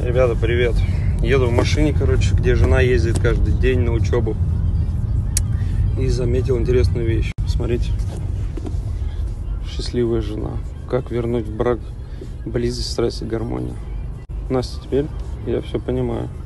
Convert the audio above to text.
Ребята, привет. Еду в машине, короче, где жена ездит каждый день на учебу. И заметил интересную вещь. Смотрите. Счастливая жена. Как вернуть в брак близость, страсть и гармонию. Настя, теперь я все понимаю.